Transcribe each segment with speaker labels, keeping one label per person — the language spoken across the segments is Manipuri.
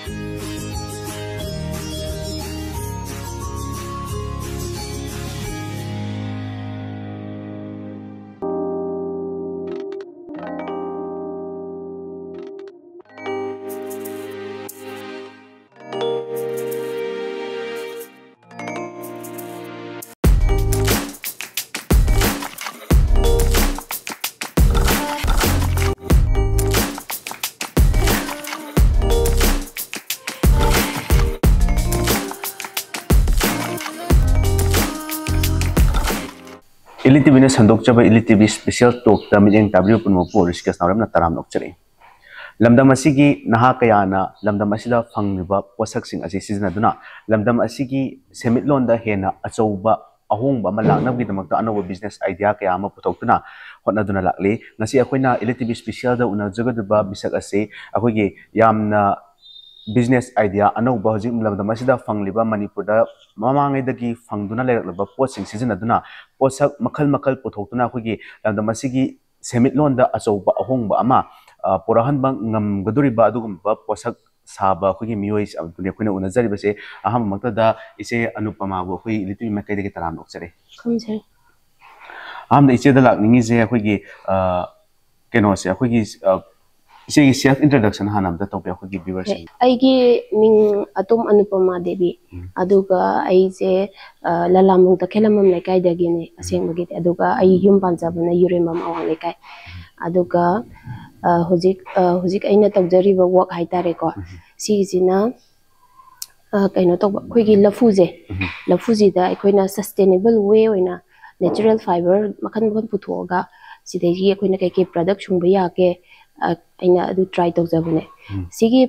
Speaker 1: ELITETV sandok chaba ELITETV special talk ta mijeng tabri pun mo po RISHIKESH NAOREM na taram nok chari lamdam asigi naha kayana lamdam asida phangniba posak sing asi sizna duna lamdam asigi semitlon da hena achouba ahongba malakna gi damakta anoba business idea kaya ma puthokna hotna duna lakli ngasi akoina ELITETV special da una jagaduba bisak ase akogi yamna business idea anoba hojik lamdam asida phangliba Manipur da mamangai dagi phangduna leraklaba potsing sizna duna posak makhal makhal puthokna akogi lamdam asigi semitlon da achouba ahongba ama Purahan bang ngam gaduri ba adugum ba posak saba khogi mioi abdune khuna unazari base aham makta da ise anupama bo khoi ELITETV makai de taram nok chare
Speaker 2: khamse
Speaker 1: am da ise da lakningi je khogi keno se khogi ise gi self introduction hanam da topi khogi viewers
Speaker 2: aigi ming atom anupama devi aduga ai je lalamung ta khelamam lekai dagi ne aseng bagi aduga ai yum panjabna yuremam awang lekai aduga hojik aina tawjariba work haitare ko sigina kaino to khoigi lafuji da akoina sustainable way oina natural fiber makhan makhan puthoga sidegi akoina kai product chungba ya ke aina adu try tawjabune sigi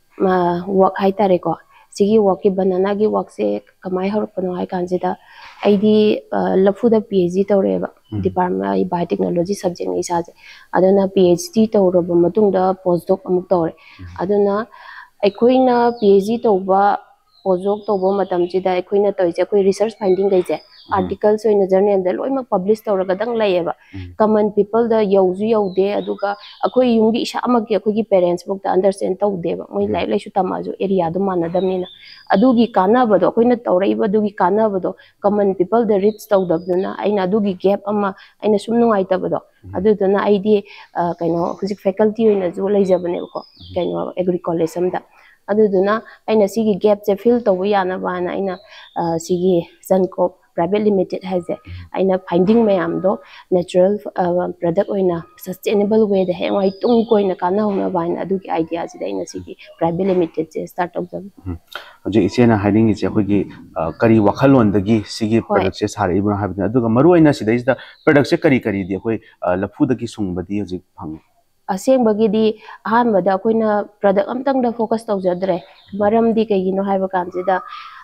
Speaker 2: work haitare ko sigi work ki banana gi work se kamai horpano hai kanjida aidi lafuda PhD tawreba department biotechnology subject ni saje aduna PhD tawraba matungda postdoc amuk tawre aduna aikoina PhD tawba postdoc tawba matam chida aikoina toise koi research finding gaije articles oina journal da loimak publish tawraga dang layeba common people da yauju yaude aduga akoi yungi isha amagi akoi parents bok da understand tawdeba moi lai lai su tamaju area do manadamnina adugi kanabado akoina tawraiba adugi kanabado common people da reach tawdabduna aina adugi gap ama aina sum nungai tabado aduduna aidi kaino hujik faculty oina ju laijabane ko kaino agriculture samda aduduna aina sigi gap je fill tawu yana bana aina sigi CHANKORB Pvt Limited has aina finding mayam do natural product oina sustainable way da hengwai tung koina kana hona bana adugi idea ji aina sigi Pvt Limited je start up jab
Speaker 1: je isena hiding is akogi kari wakhalon dagi sigi product se sare ibuna habna aduga maru oina sida is da product se kari kari di akoi lafu dagi sungbadi hojik phang
Speaker 2: aseng bagi di ahan bada koina product amtang da focus tawjadre maram di kayino haiba kanjida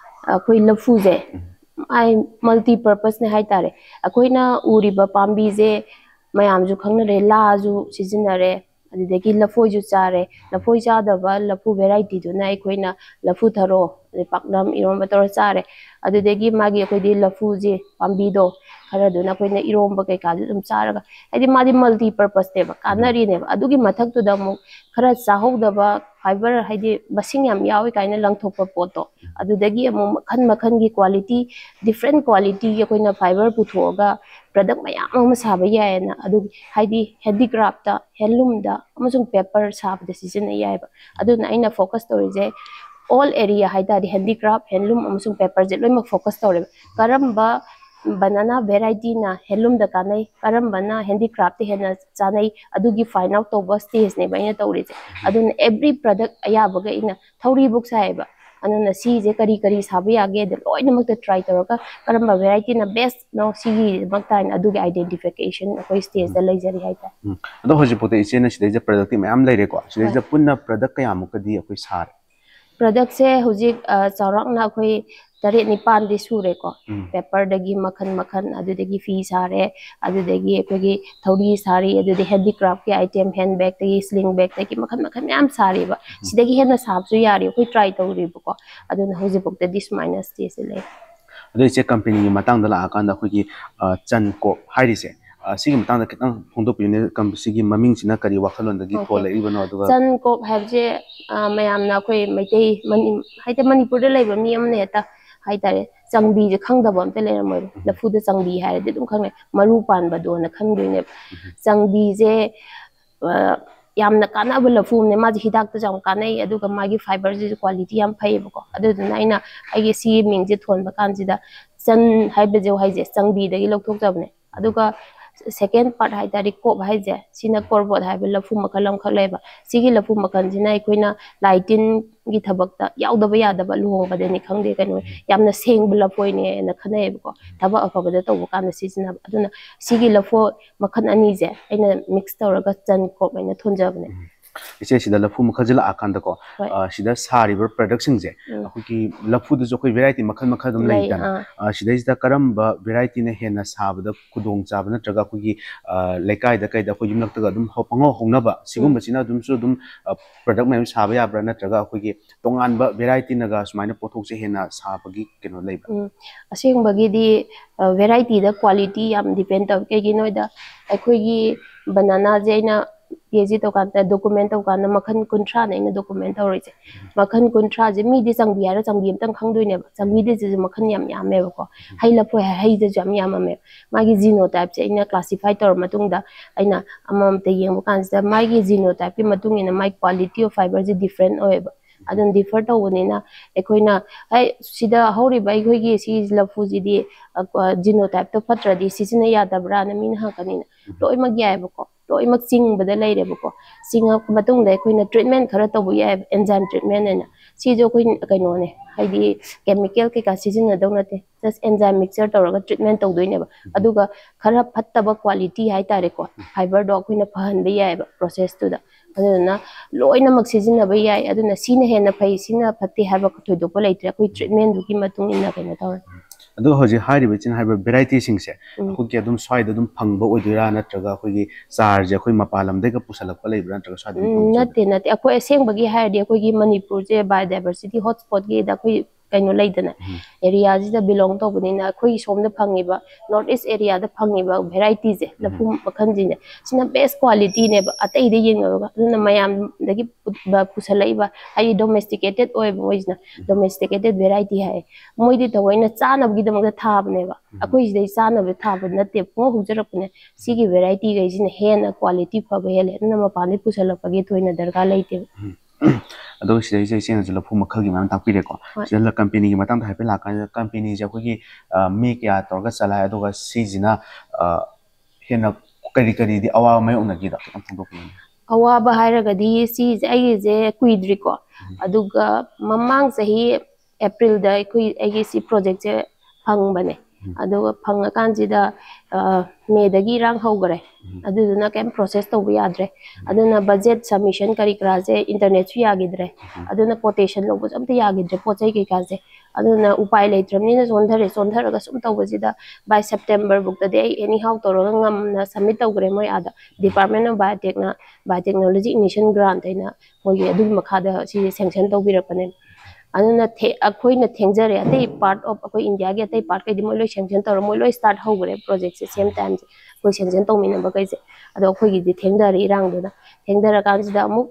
Speaker 2: koi lafu je ai multi purpose ne haitare akoina uriba pambi je mayam ju khangnare la ju sizinare adidagi lafoi ju chare lafoi chadaba lafu variety du na akoina lafu tharo paknam irom bator chare adidagi magi akoi lafu je pambi do khara du na koina irom ba kai ka ju dum charaga adi madi multi purpose te ba kanari ne adugi mathak tu da mu khara chahogdaba fiber haidi basing yam yawi kaina langthokpa poto adudagi amu makhan makhan gi quality different quality gi koina fiber puthoga product mayam ma saba yaena adu haidi handicraft da handloom da amasung paper sab da season yai ba aduna aina focus torije all area haida di handicraft handloom amasung paper je loima focus tore karamba banana variety na handloom da kanai karamba na handicraft hena chanai adugi find out to bus stage ne baina torije aduna every product ayabaga ina thauri book saiba anuna si je kari kari sabi age de loina makta try toroka karamba variety na best no si makta adugi identification akoi stage da laijari haita
Speaker 1: ado hoji pote isena sidai je product me am laire ko sidai je punna product kaya mukadi akoi sar
Speaker 2: product se hojik chawrak na akoi tare nipan di sure ko paper dagi makhan makhan adudagi fee sare adudagi akoi thauri sari adudi handicraft ki item handbag tagi sling bag tagi makhan makhan yam sari ba sidagi hena sabsu yari akoi try tawri ko aduna hoji bokta this minus this le
Speaker 1: ado ise company ni matang dala akanda khoi ki CHANKORB hairise सिगी Matang दा कितंग फोंदोपिने कम सिगी ममिंग सिना करी वाखलोन दगी थोलेइबनो अदुगा
Speaker 2: CHANKORB हाइबजे मयामना कोई मैते हाइते मणिपुर दे लेबा मी अमने हेता हाइतारे चंगबी जे खंगदबो अमते लेरमोय लफु दे चंगबी हाइरे दे दुम खंगने मरु पानबदो न खंगदोइने चंगबी जे यामना कानाबो लफुने माजी हिदाक त जाम कानै अदुगा मागी फाइबर जे क्वालिटी याम फैबको अदुदुना आइना आइगे सी मिंग जे थोनबा कानजिदा चन हाइबजे हाइजे चंगबी दगी लौथोक जाबने अदुगा second part hai tari kob hai je sina korbot hai be lafu makalam khaleba sigi lafu makan jina ikoina lightin gi thabak ta yaudaba yadaba luhong ba de ni khangde kanu yamna seng bula poine na khane ko thaba afaba da to kan sisina aduna sigi lafu makan ani je aina mix tawraga chan kob aina thonjabne
Speaker 1: इसे सिदा लफु मखजला आकांद को सिदा सारिबर प्रोडक्शन जे अखुकी लफु द जो कोई वैरायटी मखल मखल दम लैदन सिदा इस करम वैरायटी ने हेना साबद खुदोंग चाब नत्रगा अखुकी लेकाय द कैद अखुकी युमलक तग दुम पंगो होंगनबा सिगुम बसिना दुम सु दुम प्रोडक्ट में साब याब्रा नत्रगा अखुकी तोंगान ब वैरायटी नगा सुमाइना पोथोक से हेना साबगी केनो लैबा
Speaker 2: असेंग बगी दी वैरायटी द क्वालिटी याम डिपेंड तब के गी नोइदा अखुकी बनाना जेना PhD तो कांता डॉक्यूमेंट तो कांता मखन कुंट्रा ने इन डॉक्यूमेंट तो रही है मखन कुंट्रा जे मी दे संग बिहार संग बिम तंग खंग दोइने संग मी दे जे मखन याम याम में को हाई लपो हाई जे जाम याम में मागी जीनोटाइप जे इन क्लासिफाई तौर मतुंग दा आइना अमम ते येंग कांता मागी जीनोटाइप के मतुंग इन माई क्वालिटी ऑफ फाइबर जे डिफरेंट होएबा अदन डिफर तौबनिना एकोइना हाई सिदा हौरिबा एकोइगी सी लफुजिदी जीनोटाइप तो फत्रदी सिजिना यादबरा न मीन हाकनिना लोइमक यायबको लोइमक चिंगबदा लैरेबको चिंग मतुंगदा एकोइना ट्रीटमेंट खरा तौबु याय एंजाइम ट्रीटमेंट एना सिजो कोइ कइनोने हाइदी केमिकल के का सिजिना दौनते जस्ट एंजाइम मिक्सचर तौरगा ट्रीटमेंट तौदोइनेबा अदुगा खरा फत्तबा क्वालिटी हाइ तारेको फाइबर दो कोइना फहनबा यायबा प्रोसेस तुदा अदुना लोइनमक सिजिनाबा याय अदुना सिना हेना फै सिना फत्ते हाइबा थोइदोपा लैत्रे कोइ ट्रीटमेंट दुकी मतुंग इना कइना तौर
Speaker 1: अदो हजे हाइरिबे चिन हाइबर वेराइटी सिंगसे अखुकी अदुम स्वाइद अदुम फंगबा ओइदुरा नत्रगा अखुगी चार्ज अखुई मपालम देगा पुसलकपा लैब्रा नत्रगा स्वाइद
Speaker 2: नते नते अखोय असेंबगी हाइरदि अखोगी मणिपुर जे बायोडाइवर्सिटी हॉटस्पॉट गे दा अखोई कइनो लैदना एरिया जिदा बिलोंग तौबनिना अखोई सोमदा फंगिबा नॉर्थ ईस्ट एरिया दा फंगिबा वेराइटी जे लफु मखन जिने सिना बेस्ट क्वालिटी ने अतै दे येंगबा अदुना मयाम दगी पुसलैबा हाइ डोमेस्टिकेटेड ओय मोइजना डोमेस्टिकेटेड वेराइटी हाइ मोइदि तवैना चानबगी दमग थाबनेबा अखोई जिदै चानब थाब नते पो हुजरपने सिगी वेराइटी गैजिना हेना क्वालिटी फबे हेले अदुना मपाने पुसलपगे थोइना दरकार लैते
Speaker 1: अदो सिदै जे सेन जला फु मखलगी मान तापिरे को जला कंपनी की मतंग हाइपे लाका कंपनी जे अखोगी मी क्या तोरगा चला अदोगा सिजिना हेना करी करी दि अवा मै उनगी दा खम फोंदोपि
Speaker 2: अवा बहारगदी सी आई जे कुइद्रिको अदुगा ममांग सही अप्रैल दा कुइ आई सी प्रोजेक्ट जे फंगबने अदुगा फंगा कांजिदा मे दगी रांग होगरे अदुना केम प्रोसेस तो याद्रे अदुना बजट सबमिशन करी क्राजे इंटरनेट सु यागिद्रे अदुना कोटेशन लोबो अमते यागिद्रे पोचै के काजे अदुना उपाय लेत्रमनिना सोंधरगा सुम तौबजिदा बाय सेप्टेम्बर बुक दे एनी हाउ तोरगा ngamna सबमिट तौगरे मोय आदा department of biotechnology initial grant हैना मोय अदुग मखादा सी सैंक्शन तौबिरपने अदुना अखोइना थेंजरे अतै पार्ट ऑफ अखोइ इंडिया के अतै पार्ट कैदि मोय लोय सैंक्शन तौर मोय लोय स्टार्ट होगरे प्रोजेक्ट से सेम टाइम कोई सैंक्शन तौमिनबा कैसे अदो अखोइगी दि थेंजरे इरांगदुना थेंजरा कांजिदा अमुक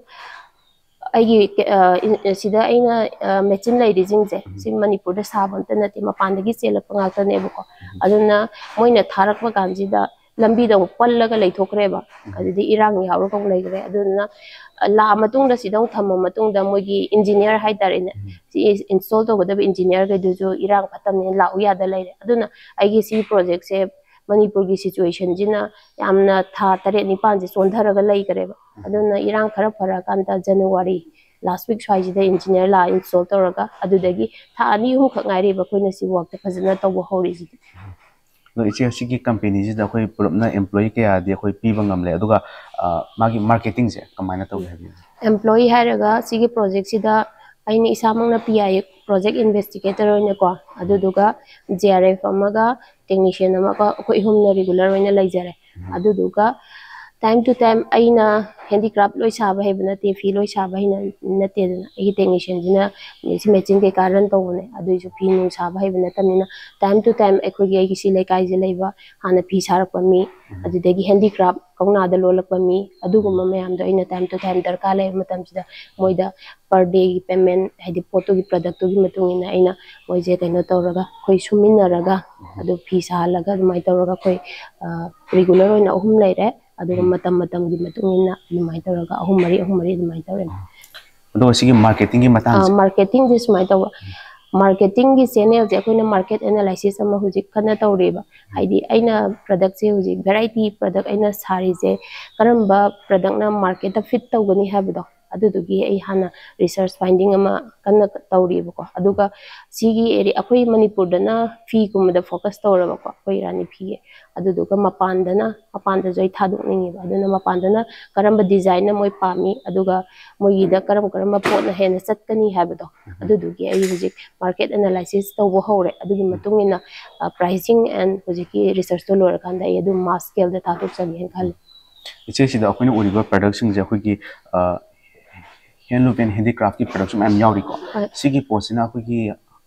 Speaker 2: आई सिदा आइना मेचिन लैरिजिंगजे सि मणिपुर दा साबंत नते मपानदगी चेलप ngaktनेबको अदुना मोइना थारकबा कांजिदा लंबी दो पल्लगा लैथोखरेबा अदि इरांग यावरो कौ लैगरे अदुना ला मतुंग दा सिदौ थम मतुंग दा मोगी इंजीनियर हाइ तारेने सि इंस्टॉल तोगदब इंजीनियर के दुजो इरांग फतमने लाउ यादा लैरे अदुना आइगी सी प्रोजेक्ट से मणिपुर की सिचुएशन जिना यामना था तरे निपान जे सोंधरगा लैगरेबा अदुना इरांग खरा फरा कांता जनवरी लास्ट वीक स्वाइजिदा इंजीनियर ला इंस्टॉल तोरगा अदुदगी था अनि हु खंगाइरेबा कोइना सि वर्क ते फजना तौबो हौरिजि
Speaker 1: इचे सिगी कंपनी जिदा कोई पुरपना एम्प्लॉय के आदि कोई पीबा ngamle aduga magi marketing se kamaina tau habi
Speaker 2: employ हायरगा सिगी प्रोजेक्ट सिदा आइनि इसामंगना पीआई प्रोजेक्ट इन्वेस्टिगेटर होइने को अदुदुगा जेआरएफ अमगा टेक्नीशियन अमगा कोइ हुमना रेगुलर होइने लैजरे अदुदुगा time to time aina handicraft loi saba hai bana te fi loi saba hai na te na ai technician jina si matching ke karan to ne adu ju fi nu saba hai bana tamina time to time ekoi gi si lai kai je leiba hana fi sarak pa mi adu de gi handicraft kauna da lolak pa mi adu gum mayam do aina time to time darka lai matam sida moida per day payment haidi photo gi product gi matung ina aina moi je kaino tawraga khoi suminna raga adu fi sa laga mai tawraga khoi regular oina ahum leire aduga matam gi matung ina mai tawraga ahum mari mai tawre
Speaker 1: ado sigi marketing gi matang
Speaker 2: marketing this mai taw marketing gi channel je koina market analysis ama hujik kana tawreba haidi aina product je hujik variety product aina sari je karamba product na market ta fit tawgani habdo adudugi ai hana research finding ama kana tawriba ko aduga sigi area akoi manipur dana fi kumda focus tawraba ko akoi rani fi aduduga mapanda joi thaduk ningi aduna mapanda karamba design na moi pami aduga moi da karamba pot na hena chatkani habdo adudugi ai hujik market analysis tawbo hore adugi matungina pricing and hujiki research to lor kanda ai adu mass scale da thaduk chagi khal
Speaker 1: iche sida akoina uriba production je akoigi handloom and handicraft ki production am yauri ko sigi posina akoigi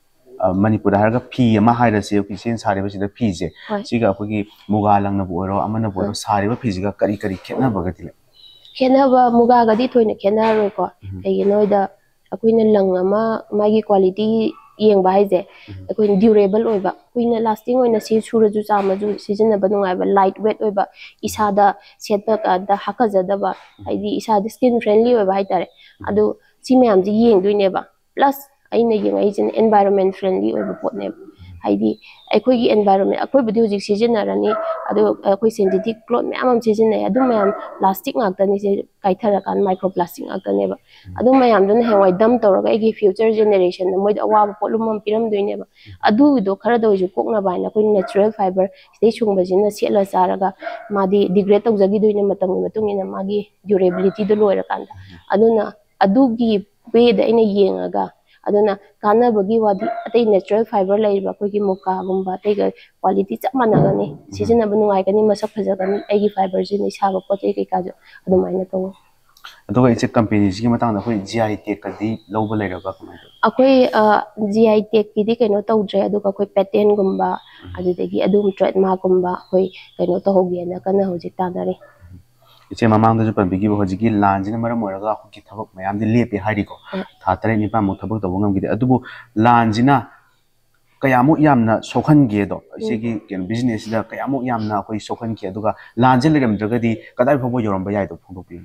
Speaker 1: Manipur harga phi ama haira se ki sen sare ba sida phi je siga akoigi muga langna boiro amana boiro sare ba phi jiga kari khetna baga tile
Speaker 2: khena ba muga ga di thoina khena roi ko ai noida akoina lang ama magi quality yeng ba haije akoin durable oiba kuina lasting oina si suraju chamaju season ba nungai ba light weight oiba isada setpa ka da hakajada ba aidi isada skin friendly oiba haitare adu si myam ji yeng duine ba plus aina yeng ai jin environment friendly oiba potne haidi akoi gi environment akoi budi hojik season arani adu akoi synthetic cloth myam am season ai adu myam plastic ngak tani se kaithara kan microplastic ngak tane ba adu myam dun hewai dam toraga igi future generation na moi awa polum am piram duine ba adu do khara do ju kokna ba na koi natural fiber stay chungba jina sela saraga madi degrade tawjagi duine matam matungina magi durability do loira kan aduna adugi way da ina yengaga aduna kana bagi wadi atei natural fiber laiba koi gi moka gumba atei ga quality chap managani season ba nungai kani masak phajagani ai gi fiber jin isaba pote kai ka jo adumaina taw
Speaker 1: aduga iche company ji matang da koi GI tech kadi loba lairaba kamai
Speaker 2: akoi GI tech ki di kaino tawdre aduga koi patent gumba adudagi adum trademark gumba koi kaino tahogi na kana hojik tanari
Speaker 1: iche mamang da jupan bigi hojiki lanjina maram oraga ki thabak mayam di lepe hari ko tha tare ni pa mu thabak to ngam gi adubu lanjina kayamu yamna sokhan ge do sigi ken business da kayamu yamna koi sokhan ki aduga lanje leram dragadi kadai phobo yoram ba yai do phongdok pi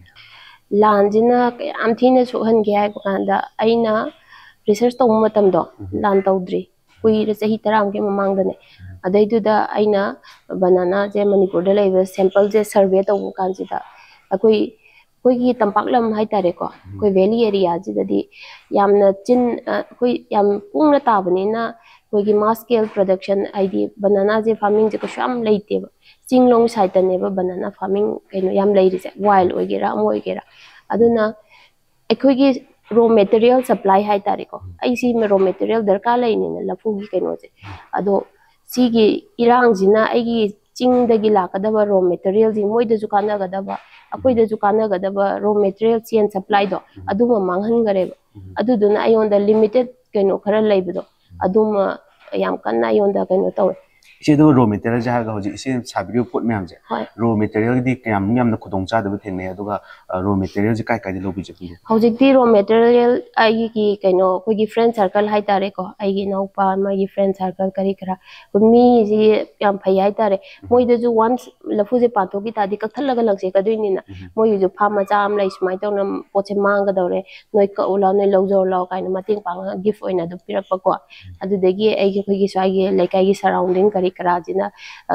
Speaker 2: lanjina kayam thina sokhan ge ai kanda aina research to matam do lan tawdri kui re sahi taram ke mamang da ne adai du da aina banana je manipur da laiba sample je survey to kanjida akoi koi gi tampak lam hai tare ko koi valley area ji da di yamna chin koi yam pungna ta bani na koi gi mass scale production id banana je farming je ko sham leite ba chinglong side ne ba banana farming kaino yam leiri je wild oigera am oigera aduna akoi gi raw material supply hai tare ko ai si raw material darka laini na lafu gi kaino je ado si gi irang jina ai gi ching da gi lakadaba raw material ji moi da ju kana gadaba akoi da ju kana gadaba raw material chain supply do aduma manghan gare aduduna ayon da limited kaino khara laibdo aduma yam kanna ayon da kaino taw
Speaker 1: ise do raw material ja ga hoji ise sabiri pot me amje raw material di kayam yam na khudong cha da bu thene aduga raw material ji kai kai di lobi je
Speaker 2: hoji di raw material ai gi kaino koi gi friend circle hai tare ko ai gi naupa ma gi friend circle kari kara mi ji yam phai hai tare moi da ju once lafu je pato gi ta di kak thal laga langse ka duini na moi ju pha ma cha am lai smai taw na poche mang ga dore noi ka ula noi lojor law kaina mating pang gift oina du pirak pa ko adu degi ai gi koi gi sai gi laikai gi surrounding kari kara jina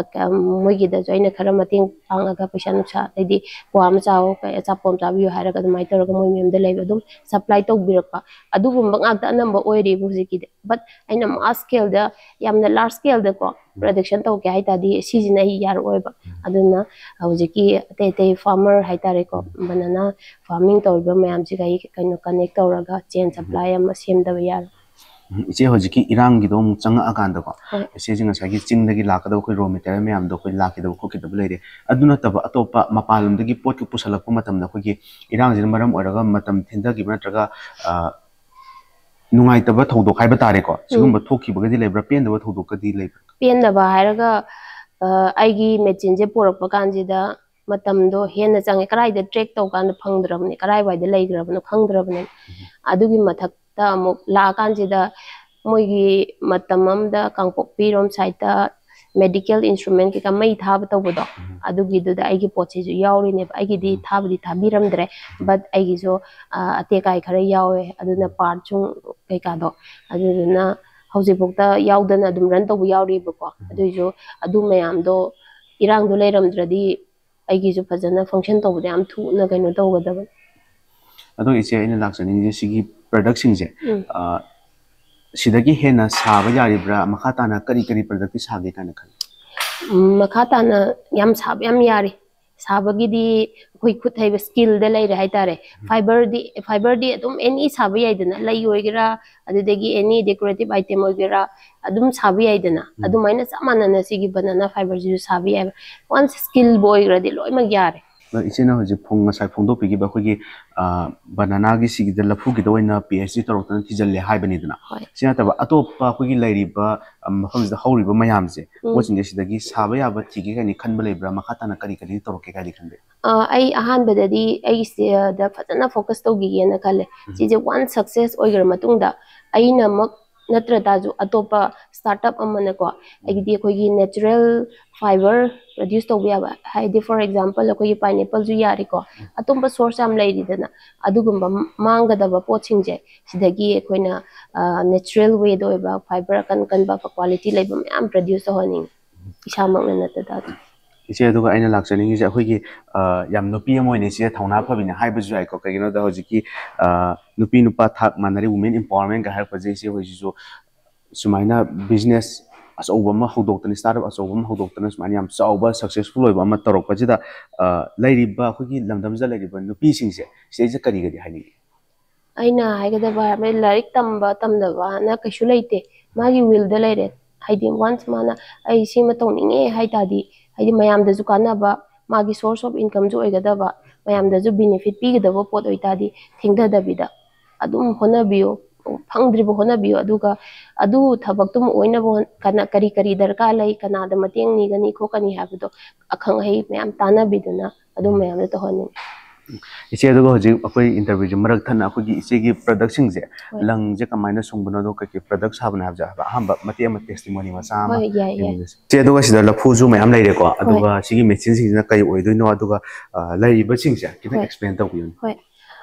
Speaker 2: moi gi da joina khara mating pang ga paisa nuksa dai kwa ma chaw ka cha pom cha bi ha ra ga mai tor ga moi mem da lai dum supply to birak pa adu gum bang ak da number oiri bu ji ki but aina mass scale da yamna large scale da ko production to ke hai ta di season ai yar oiba aduna hojiki te farmer hai tare ko banana farming to ba mayam ji gai kaino connect to raga chain supply am sem da yar
Speaker 1: इचे हजिकी इरांग गिदो मु चंगा अकांदा को
Speaker 2: ꯍꯣꯏ
Speaker 1: इसे जिंग सागी चिंग दगी लाकदो कोई रॉ मटेरियल में आमदो कोई लाकिदो को किदब लेरे अदुना तब अतोपा मपालम दगी पोट को पुसलक को मतम न कोई इरांग जिन मरम ओरगा मतम थिंदा गी नत्रगा नुंगाई तब थौदो खाइबा तारे को सिगुम थोखि बगदी लेब्रा पेन दब थौदो कदी लेब्रा
Speaker 2: पेन दबा हायरगा आइगी मेचिन जे पोरक पकांजिदा मतमदो हेन चंगे कराई दे ट्रैक तौ कान फंगद्रबने कराई वाइदे लेग्रबनो खंगद्रबने अदुगी मथकता अमुक ला कांजिदा मोइगी मतममदा कांगपोक्पी रोम साइटा मेडिकल इंस्ट्रूमेंट की मई थाब तौबदो अदुगी दुदा आइगी पोचे जो यावरिने आइगी दी थाबदी थाबिरमद्रे बट आइगी जो अतेकाई खरे यावे अदुना पार्ट छु कैकादो अदुना हौजिपुक्ता यावदना अदुम रन तौबु यावरिबको अदुजो अदु मयामदो इरांगदो लेरमद्रदी आइगी जो फजना फंक्शन तौबदे याम थुना कैनो तौगदब
Speaker 1: अदो इसे इन लाक्सनी जे सिगी प्रोडक्ट सिंग जे सिदगी हेना साबा यारिब्रा मखाताना करी करी प्रोडक्ट सागे काना खल
Speaker 2: मखाताना याम साब याम यारी साबगिदी कोई खुद है स्किल दे लई रहा तारे फाइबर दी तुम एनी साब याइदना लई होइगरा अदुदगी एनी डेकोरेटिव आइटम होइगरा अदुम साब याइदना अदुमाइना समानना सिगी बनाना फाइबर जु साब याइ वंस स्किल बोइग्रदी लोइ म यारे
Speaker 1: इसे ना हजे फोंग साइ फोंदो पिगी बखोगी बनाना गी सिगी द लफु गी दोइना पीएचडी तरोतन थिजल ले हाइबनी दना सिना तब अतोपा खोगी लैरिबा मफमज द हौरिबा मयाम से मोचिंगे सिदगी साबा याबा थिगे गानी खनबा लेब्रा मखाताना करी करी तरोके गाली खनबे
Speaker 2: आई अहान बददी आई से द फजना फोकस तौगी ना खले सिजे वन सक्सेस ओइगर मतुंगदा आई नमक नत्र ताजु अतोपा स्टार्टअप अमने को आइदी कोई नेचुरल फाइबर प्रोड्यूस तौबा याबा हाइदी फॉर एग्जांपल कोई पाइनएप्पल जु यारी को अतोपा सोर्स आम लैरिदना अदुगुम्बा मांगदबा पोचिंजे सिदगी कोइना नेचुरल वे दोइबा फाइबर कन कन बा क्वालिटी लेबा मैम प्रोड्यूस होनी इसामक नता ताजु इसे
Speaker 1: अदुगा आइना लाक्सनिंग जे अखोगी याम नुपी अमोइने सिया थौना फबिना हाइबजु आइको कगिनो द होजिकी नुपी नुपा थाक मानरी वुमेन एम्पावरमेंट का हाइपर जे होजिजो सुमाइना बिजनेस अचौबा अमा हौदोक्तनि स्टार्टअप अचौबा अमा हौदोक्तना सुमाइना याम चौबा सक्सेसफुल ओइबा अमा तरोकपजिदा लैरिबा अखोगी लंगदमजा लैरिबा नुपी सिंगसे सिजे करी गदी हाइनि
Speaker 2: आइना हाइगदबा मे लारिक तंबा तमदबा ना कशु लैते मागी विल द लैरे हाइदि वंस माना आई सिमा तौनिंगे हाइतादी हाइदि मयामदजु कानाबा मागी सोर्स ऑफ इनकम जो ओइगदबा मयामदजु बेनिफिट पीगदबा पोट ओइतादी थिंगददबिदा अदुम होनबियो फंगद्रिबो होनबियो अदुगा अदु थबक्तुम ओइनबो कना करी करी दरकार लै कनादा मतेंग निगनी खोकनी हाबदो अखंग है मयाम तानाबिदुना अदु मयामद तहनि
Speaker 1: इसे अदुगा होजि अखोई इंटरव्यू जे मरक थन अखोगी इसेगी प्रोडक्ट सिंग जे लंग जे कमाइना सुंगबनो दो के प्रोडक्ट साबना हाबजा अहम मते म टेस्टिमोनी मसा मा से अदुगा सिदा लफुजु मयाम लैरे को अदुगा सिगी मेचिन सिंग कई ओइदोइनो अदुगा लैरिबा सिंग से किता एक्सप्लेन तौबियो होय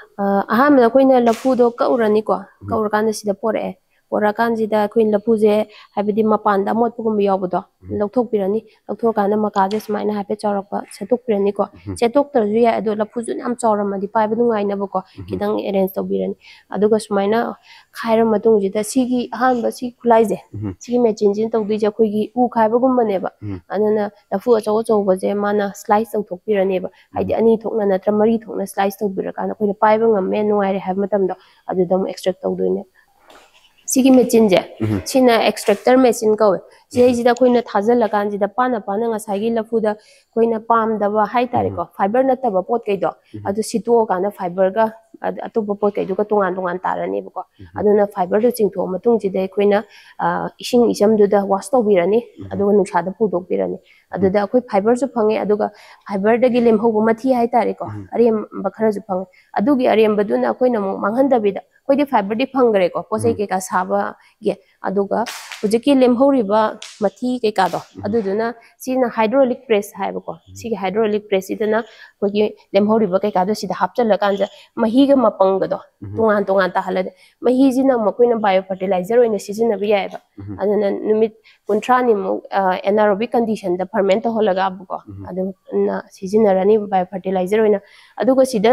Speaker 2: अहम कोइना लफुदो कौरनी को कौरकान सिदा पोरे पोराकानजिदा कोइन लफुजे हाबिदि मपानदा मोटपुगुम यावबदो लौथोकपिरनी लौथोकान मकाजे समाइना हाबे चौरकपा सेतोकपिरनी को सेतोकतरजु या अदो लफुजु नाम चौरमदि पाइबा नुंगाइनबको किदंग अरेंज तौबिरनी अदुगा समाइना खाइर मतुंगजिदा सिगी अहानबा सि खुलाइजे सिगी मेचिनजिन तौदिजे खोइगी उ खाइबगुमबनेबा अनना लफु अचौ अचौबजे माना स्लाइस तौथोकपिरनेबा हाइदि अनि थोकना नत्र मरी थोकना स्लाइस तौबिरकान खोइना पाइबा ngame नुंगाइरे हाब मतमदो अदुदम एक्सट्रैक्ट तौदोइने सिगी मेचिन जे सिना एक्सट्रैक्टर मेचिन कवे सिहिजिदा कोइना थाजलकानजिदा पाना पाना ngसाigi लफुदा कोइना पामदबा हाइतारेको फाइबर नतबा पोट कैदो अदु सिटो काना फाइबर गा अतोप पोट कैदो का तोंगान तोंगान तारनेबको अदुना फाइबर दो चिंथो मतुंग जिदे कोइना इसिंग इजमदुदा वाश तौबिरनी अदुगा नुसादा पुदोकबिरनी अदुदा कोइ फाइबर जु फंगे अदुगा फाइबर दगी लेमहोबो मथि हाइतारेको अरेम बखरा जु फंगे अदुगी अरेम बदुना कोइना मांगहनदबिदा कोइदि फाइबर दि फंगरेको पोसै केका साबा गे अदुगा हुजिकी लेमहोरिबा मथि केका दो अदुदुना सिना हाइड्रोलिक प्रेस हाइबको सिगी हाइड्रोलिक प्रेस इदना कोइगी लेमहोरिबा केका दो सिदा हापचल कांजा महीगा मपंगदो तोंगान तोंगान ताहलदे महीजिना मकोइना बायो फर्टिलाइजर ओइना सिजिनबा यायबा अदुना नुमित 30 निमु एनारोबिक कंडीशन दा फर्मेंट होलगा अबको अदुना सिजिनरानी बायो फर्टिलाइजर ओइना अदुगा सिदा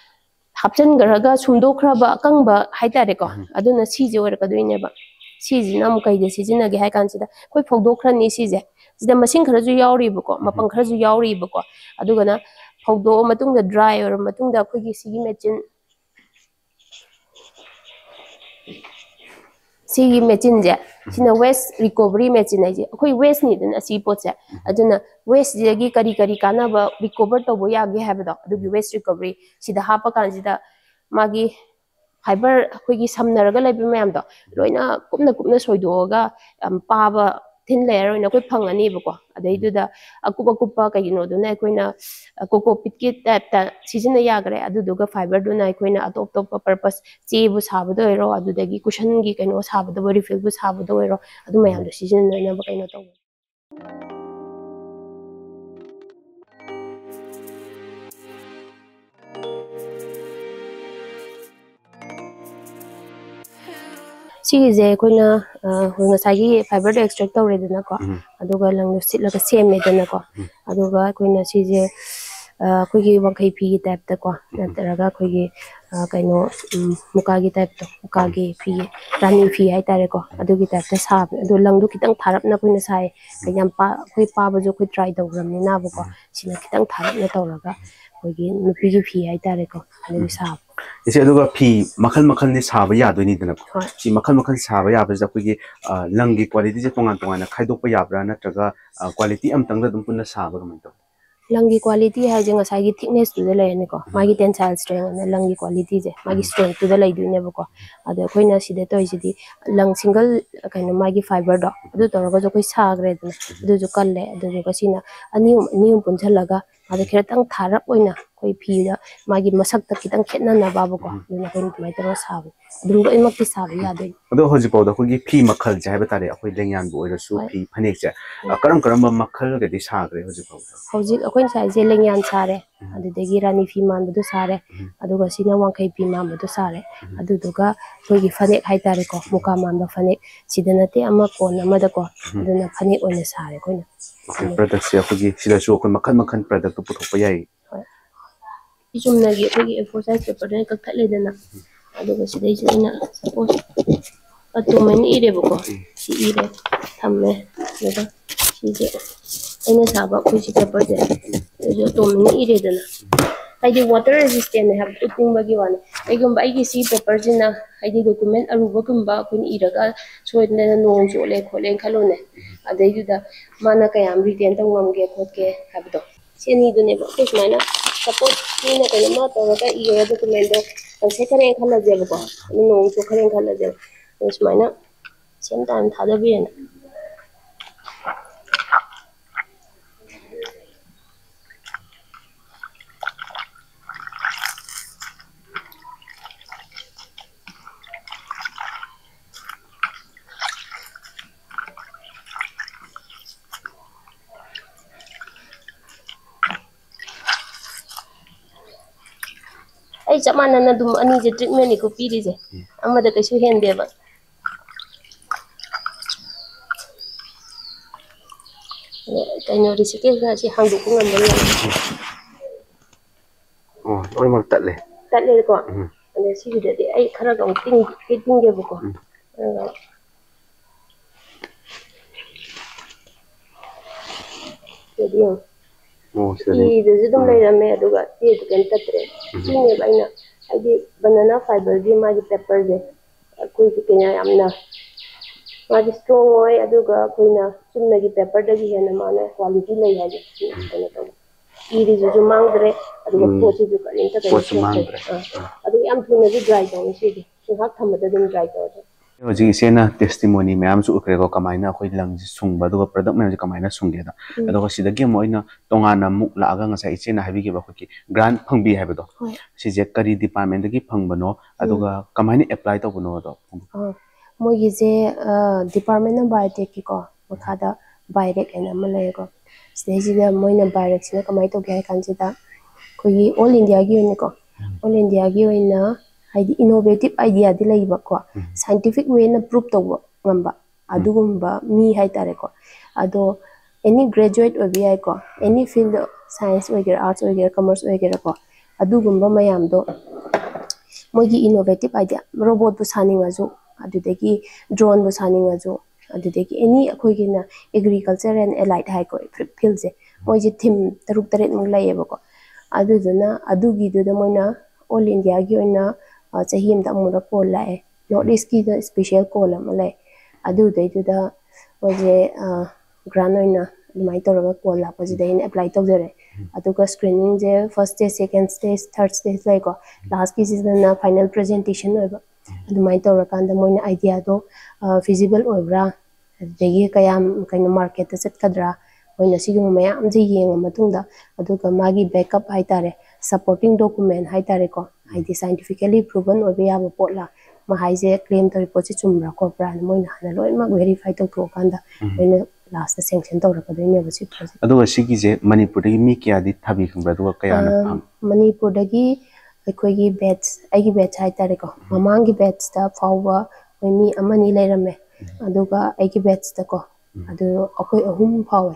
Speaker 2: हापचन गरगा सुमदोखरबा अकंबा हाइतारेको अदुना सिजे ओरकदोइनेबा सिजिना मुकैदे सिजिनगे हाइकानसिदा कोइ फौदोखरनी सिजे सिदा मसिंग खरजु यावरिबको मपंग खरजु यावरिबको अदुगना फौदो मतुंगदा ड्राई और मतुंगदा खोइगी सिगी machine Sigi machine je sina waste recovery machine ai je akoi waste ni den asi pot je aduna waste je gi kari kana ba recover to bo ya ge have do adu waste recovery sida hapa kan sida magi fiber akoi gi samnaraga lebi mayam do loina kupna soidoga paba thin layer oina koi phangani bako adai duda akupa kaino duna koina coco pit ki type ta season ya gare adu duga fiber duna koina atop purpose che bu sabado ero adu dagi cushion gi kaino sabado refill bu sabado ero adu mayam do season na ba kaino to Sigi koina ngasagi fiber do extract tawre dana ko aduga lang sitlaga seme dana ko aduga koina sije koigi wankai phi type ta ko nataraga koigi kaino muka gi type to muka gi phi rani phi hai tare ko adugi type ta sab adu lang du kitang tharap na koina sai kayam pa koi pa ba jo koi try tawram ni na ba ko sina kitang tharap na tawraga koigi nupi gi phi hai tare ko adu sab
Speaker 1: इसे अदुगा फी मखल ने साबा यादोनी दना सी मखल साबा याबजा कोई लंगी क्वालिटी जे तोंगान खाइदोप याब्रा नत्रगा क्वालिटी अमतंग दम पुन्ना साबा गमन तो
Speaker 2: Langi quality hai jeng asai gi thickness tu de lai ne ko magi tensile strength na langi quality je magi strength tu de lai du ne ba ko ade koina si de toy si di lang single kaina magi fiber do adu to ro jo koi sa gre de adu jo kal le adu jo sina anium pun chalaga ade khera tang tharap oina koi phi da magi masak ta kitang khetna na ba ko na koi mai taro sa ba adu ko imak ti sa ba ya de
Speaker 1: ado hoji pawda ko gi phi makhal ja ba tare akoi lengyan bo ro su phi phanek ja karam makhal ga di sa gre hoji pawda
Speaker 2: hoji akoi sai je lengyan sare adu de gi rani phi man bu sare adu ga sina wankai phi man bu sare adu duga koi gi phanek hai tare ko muka man ba phanek sidana te ama kon ama da ko adu na phanek oina sare koina
Speaker 1: product se akoi gi sida su akoi makhal product pu thok pa yai
Speaker 2: isumna gi akoi gi A4 size paper ne ka thale dana adu ga sida ina suppose atu mani ire bu ko si ire thamme daga si je ina saba ko si paper je jo to mani ire dana haidi water resistant ne have putting bagi wan aigum bai gi si paper jina haidi document aruba kumba kun iraga soidna nong jo le khole khalone adai da mana kayam retain tang ngamge khotke habdo seni dune ba kus mana suppose ni na kana ma to ga ira document do se kare khala je ba ko nong jo kare khala je kus mana same time thada bi na ai jamana na dum ani je treatment ni ko piri je amada kaisu hende ba kaino RISHIKESH na si hangdu ko ngam ba
Speaker 1: oh oi mak tatle
Speaker 2: ko ane si de de ai khara dong ting ge bu ko jadi
Speaker 1: oh sida
Speaker 2: de dum lai rame aduga ti de kan tatre ne baina ai banana fiber di ma paper je koi ki kenya amna ma strong oi aduga koina chumna gi paper da gi hena mana quality lai ha je ne to iri ju mangre aduga pochi ju kalin ta
Speaker 1: pochi mangre
Speaker 2: adu yam thuna ji dry down si di hak thamada dum dry down
Speaker 1: hoji sena testimony ma'am सु उखरे को कमाइना खोइ लंग सुंग बदु प्रोडक्ट मैम कमाइना सुंगे दा अदो सिदगी मोइना तोंगाना मुक लागा ngasa इचेना हाबि के बखि ग्रांट फंगबि हाबदो सिजे करी डिपार्टमेंट की फंगबनो अदुगा कमाइना अप्लाई तबनो दो
Speaker 2: मोगी जे डिपार्टमेंट ऑफ बायोटेक की को मखादा बायोटेक एन अमा लेको सिदेजिना मोइना बायोटेक सिना कमाइ तो गे कांजिदा कोई ऑल इंडिया की होने को ऑल इंडिया की होइना हाइदी इनोवेटिव आइडिया दि लैबा को साइंटिफिक वे ना प्रूफ तो ngamba adugumba mi hai tare ko ado any graduate or bi ko any field science or arts or commerce or ko adugumba mayam do mogi innovative idea robot bu saninga ju adudegi drone bu saninga ju adudegi any akhoi gi na agriculture and allied high ko field je moji thim taruk taret mung layeba ko aduduna adugi du da moina all india gi oina chahim da mura ko lae North East ki da special call ama lay adu dai du da oje grant oina mai tawraga call la pa ji dai apply tawjare aduga screening je first stage second stage third stage lai ko last ki na final presentation oiba adu mai tawra kan da moina idea do feasible oibra degi kayam kaino market ta set kadra moina sigi mayam je yenga matungda aduga magi backup hai tare supporting document hai tare ko haidi scientifically proven oiba ya potla ma haije claim to report chi chumra corpora moina hana loi ma verify to ko kanda moina last sanction to ra kadai ne basi project
Speaker 1: aduga sigi je Manipur dagi mi kya di thabi khambra aduga kaya na phang
Speaker 2: Manipur dagi aikogi batch aigi batch hai tare ko mamangi batch ta fawwa mi amani leirame aduga aigi batch ta ko adu akoi ahum fawe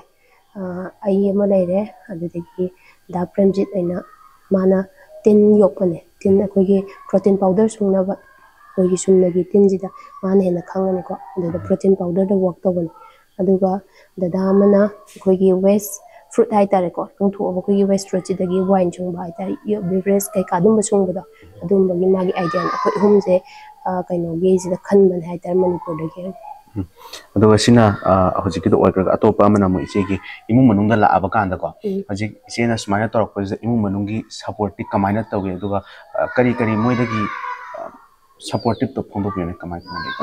Speaker 2: ai ama leire adudagi da premjit aina mana tin yokane tin akogi protein powder sungnaba akogi sumnagi tin jida mana hena khangani ko aduda protein powder da work tawani aduga dada amana akogi waste fruit hai tare ko tungthu akogi waste fruit jidagi wine chungba hai tare yo beverage kai kadum basungba adum bagi magi idea akoi humje kaino ge jida khanban hai tare Manipur dagi
Speaker 1: aduga sina hojik ki do order atopa amana mo iche ki imu manungda la abakanda ko hojik iche na smaina torok ko imu manungi support ti kamaina tawge aduga kari kari moidagi supportive to phondo pene kamai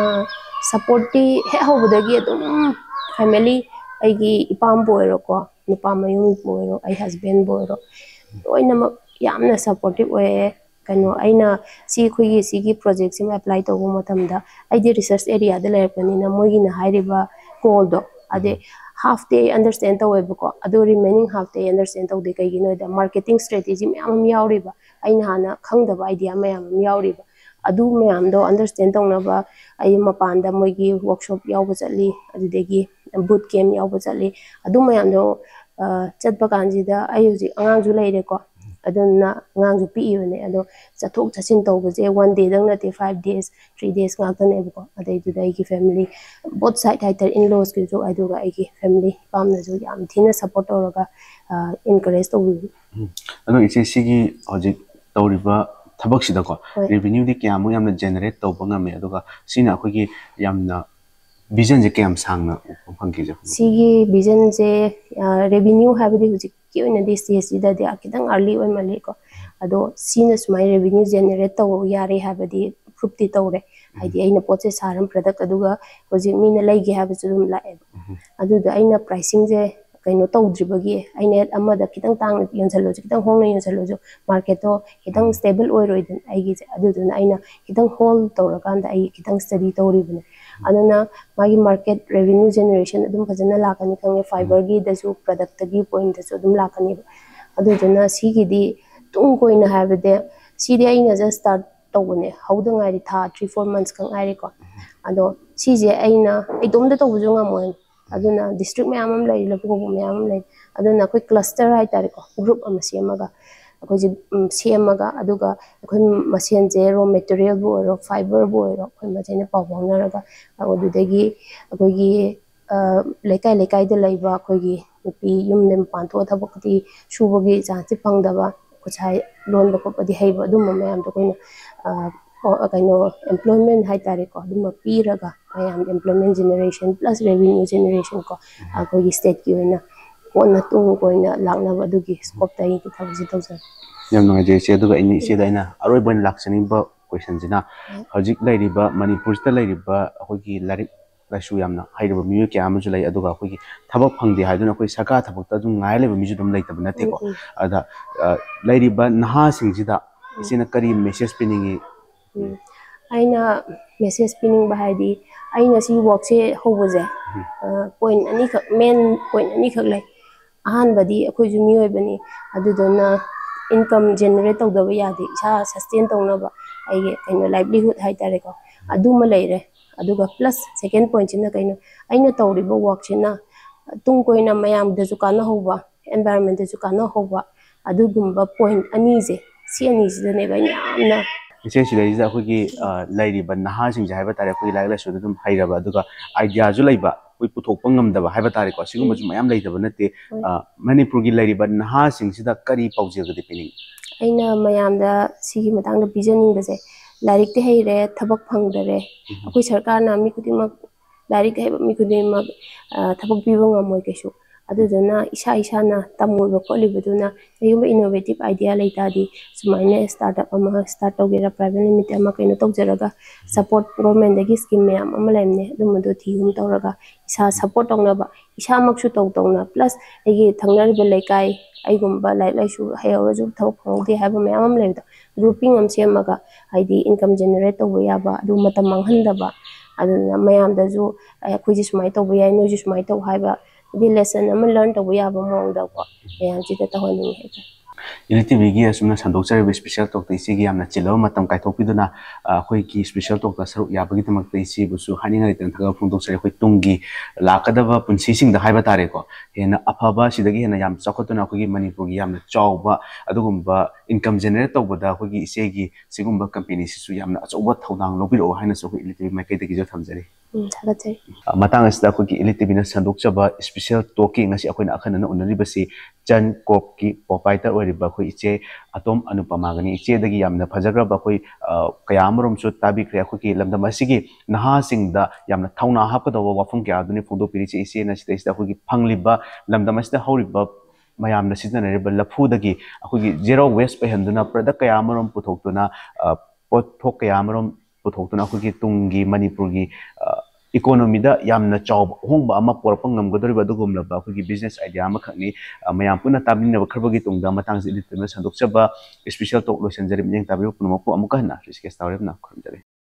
Speaker 2: support ti he hobudagi adum family aigi ipam boiro ko nupa mayung boiro ai husband boiro oina yamna supportive oye kano aina si khogi sigi project sim apply to go matamda ai di research area da lerpani na mogi na hairiba goal do ade half day understand to web ko adu remaining half day understand to de kai gino da marketing strategy mayam yauriba aina hana khangdaba idea mayam yauriba adu mayam do understand to na ba ai mapanda mogi workshop yauba chali adudegi boot camp yauba chali adu mayam do chatba kanji da ai uji angang ju leire ko aduna ngang ju pi yone ado chathok chachin tawbaje 1 day dang nate 5 days 3 days ngakta ne ko adai du dai ki family both side haiter in laws ki jo aduga ai ki family pamna jo yam thina support tawraga encourage to
Speaker 1: ado ise sigi hojik tawriba thabak sida ko revenue di kya mo yamna generate tawba ngame aduga sina akogi yamna vision je kayam sangna phangki je
Speaker 2: sigi vision je revenue habidi hujik ki oina di stage da de akidang early oi mali ko ado sina smai revenue generate to yare habidi proof ti tawre haidi aina poche saram product aduga hojik mina laigi habiju dum lae aduda aina pricing je kaino tawdribagi aina amada kitang tang yonchalo kitang hongna yonchalo jo market to kitang stable oi roiden aigi je aduduna aina kitang hold tawrakanda ai kitang study tawribune anana magi market revenue generation adum fajana lakani khange fiber gi dasu product gi point dasu adum lakani aduduna sigi di tung koina habede sidi aina just start tawune haudangari tha 3-4 months kang aire ko ado sije aina idomda tawbuju ngamon aduna district mayamam lay labu mayamam lay aduna koi cluster hai tare ko group ama semaga akoi semaga aduga akoi machine je raw material bo ro fiber bo ro akoi majene pawna raga adudagi akoi gi lekai lekai de laiba akoi gi nupi yumnem panto thabakti shubogi chance pangdaba kuchai loan ba ko padi haiba adum mayam to koina kaino employment hai tare ko adum piraga mayam employment generation plus revenue generation ko akogi state ki oina kona tung koina lakna adugi scope tai ki thabji tawsa
Speaker 1: yam no je se aduga ini se daina aroi bon laksani ba question jina hojik lairiba Manipur sta lairiba akogi larik lasu yamna hairiba miyu kya amu julai aduga akogi thabak phangdi haiduna koi saka thabak ta jum ngai leba miju dum laitaba nate ko ada lairiba naha singjida isina kari message piningi
Speaker 2: aina message pinning ba haidi aina si work se hoboje point ani khak main point ani khak lai ahan badi akoi ju mi oibani adudona income generate tawdaba yadi isa sustain tawna ba ai kaino livelihood hai tare ko aduma leire aduga plus second point china kaino aina tawriba work china tung koina mayam da ju kana hoba environment da ju kana hoba adugumba point ani je si ani je ne ba yamna
Speaker 1: ise sida akogi lairiba naha sing jaiba tare akogi laila su dum hairaba aduga idea ju laiba koi puthokpa ngamdaba haiba tare ko sigum ju mayam laitaba nate Manipur gi lairiba naha sing sida kari paujegadi pining
Speaker 2: aina mayam da sigi matang da pijaning base like ते हेरे थबक फंगदरे अखोई सरकार ना मी खुदिमक लाइक हेब मी खुदिमक थबक पिबो ngамoi केसु अदुदना इसा इसाना तमोइबो खोलिबदुना कयुम इनोवेटिव आइडिया लेतादि सुमाइने स्टार्टअप अमा स्टार्ट तौगेरा प्राइवेट लिमिटेड अमा कइनो तौजरगा सपोर्ट गवर्नमेंट दगी स्कीम मयाम अमा लेमने दुमदो थिहुम तौरगा इसा सपोर्ट तौनबा इसा मक्सु तौना प्लस एगी थंगनरिबो लेकाई अइगुम्बा लाइक लाइसु हेयरजु थबक फंगदे हाबो मयाम लेबदा ग्रुपिंग अम सेमगा हाइदि इनकम जनरेट तौबो याबा अदु मतम मंगहंदबा अदुना मयामदजु अखोइजि सुमाइ तौबो याइ नोजु सुमाइ तौ हाइबा दि लेसन अमा लर्न तौबो याबा मोंगदको मयामजिदा तहनिंग हेता
Speaker 1: ELITETV gi asumna sandokchari special talk te isi gi amna chilo matam kai thokpiduna khoi ki special talk ta saru yabagi tamak te isi busu haninga itan thaga phungdoksari khoi tungi lakadaba punsi sing da haiba tare ko hena afaba sidagi hena yam chakotuna khoi gi Manipur gi yamna chawba adugumba income generate tawbada khoi gi ise gi sigumba company sisu yamna achawba thodang lobiro haina so khoi ELITETV makai te gi jo thamjari
Speaker 2: thagachai
Speaker 1: matang asda khoi gi ELITETV na sandokchaba special talking ngasi akhoi na akhana unari basi CHANKORB ki Pvt oriba khoi iche atom anupama gani iche dagi yamna phajagra ba khoi kayamrom chu tabi kre khoi ki lamdam asigi naha singda yamna thauna hapadawa wafum kya aduni phungdo piri che ise na sida sida khoi ki phangliba lamdam asida horiba mayamna sidna riba lafu dagi khoi ki zero waste pe handuna product kayamrom puthokuna pothok kayamrom puthokuna khoi ki tungi Manipur gi economy da yamna chawb hongba ama porpang ngamgodori badugum laba khoi business idea ama khani mayam puna tabni na kharbagi tungda matang ELITETV na sandokchaba special talk lo sanjari mjeng tabi punumo pu amuka na RISHIKESH NAOREM na khurumjare